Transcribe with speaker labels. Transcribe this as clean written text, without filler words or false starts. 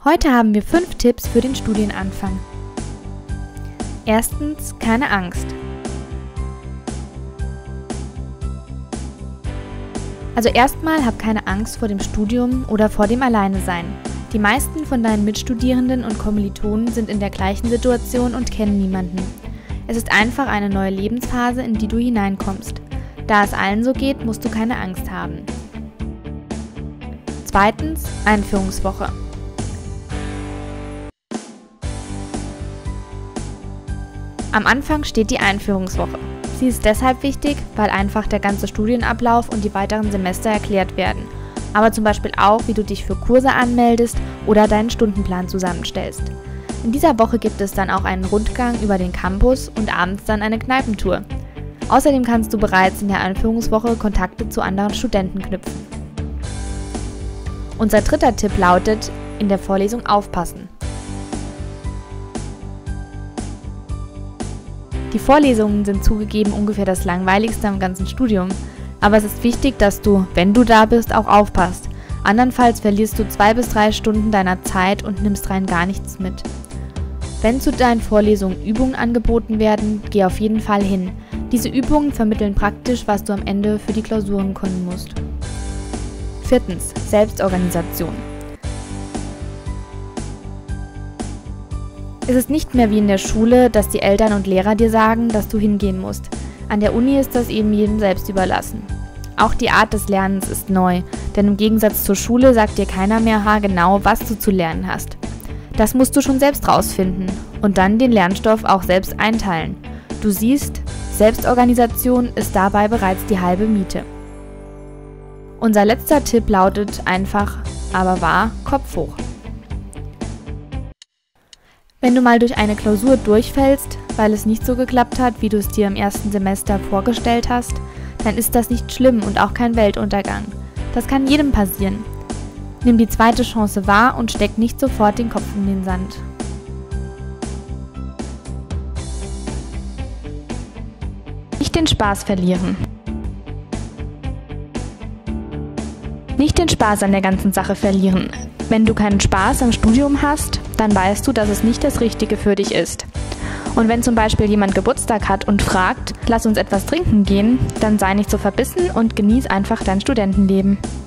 Speaker 1: Heute haben wir 5 Tipps für den Studienanfang. Erstens, keine Angst. Also erstmal hab keine Angst vor dem Studium oder vor dem Alleinesein. Die meisten von deinen Mitstudierenden und Kommilitonen sind in der gleichen Situation und kennen niemanden. Es ist einfach eine neue Lebensphase, in die du hineinkommst. Da es allen so geht, musst du keine Angst haben. Zweitens, Einführungswoche. Am Anfang steht die Einführungswoche. Sie ist deshalb wichtig, weil einfach der ganze Studienablauf und die weiteren Semester erklärt werden. Aber zum Beispiel auch, wie du dich für Kurse anmeldest oder deinen Stundenplan zusammenstellst. In dieser Woche gibt es dann auch einen Rundgang über den Campus und abends dann eine Kneipentour. Außerdem kannst du bereits in der Einführungswoche Kontakte zu anderen Studenten knüpfen. Unser dritter Tipp lautet, in der Vorlesung aufpassen. Die Vorlesungen sind zugegeben ungefähr das Langweiligste am ganzen Studium. Aber es ist wichtig, dass du, wenn du da bist, auch aufpasst. Andernfalls verlierst du 2 bis 3 Stunden deiner Zeit und nimmst rein gar nichts mit. Wenn zu deinen Vorlesungen Übungen angeboten werden, geh auf jeden Fall hin. Diese Übungen vermitteln praktisch, was du am Ende für die Klausuren können musst. Viertens, Selbstorganisation. Es ist nicht mehr wie in der Schule, dass die Eltern und Lehrer dir sagen, dass du hingehen musst. An der Uni ist das eben jedem selbst überlassen. Auch die Art des Lernens ist neu, denn im Gegensatz zur Schule sagt dir keiner mehr haargenau, was du zu lernen hast. Das musst du schon selbst rausfinden und dann den Lernstoff auch selbst einteilen. Du siehst, Selbstorganisation ist dabei bereits die halbe Miete. Unser letzter Tipp lautet einfach, aber wahr, Kopf hoch. Wenn du mal durch eine Klausur durchfällst, weil es nicht so geklappt hat, wie du es dir im ersten Semester vorgestellt hast, dann ist das nicht schlimm und auch kein Weltuntergang. Das kann jedem passieren. Nimm die zweite Chance wahr und steck nicht sofort den Kopf in den Sand. Nicht den Spaß verlieren. Nicht den Spaß an der ganzen Sache verlieren. Wenn du keinen Spaß am Studium hast, dann weißt du, dass es nicht das Richtige für dich ist. Und wenn zum Beispiel jemand Geburtstag hat und fragt, lass uns etwas trinken gehen, dann sei nicht so verbissen und genieß einfach dein Studentenleben.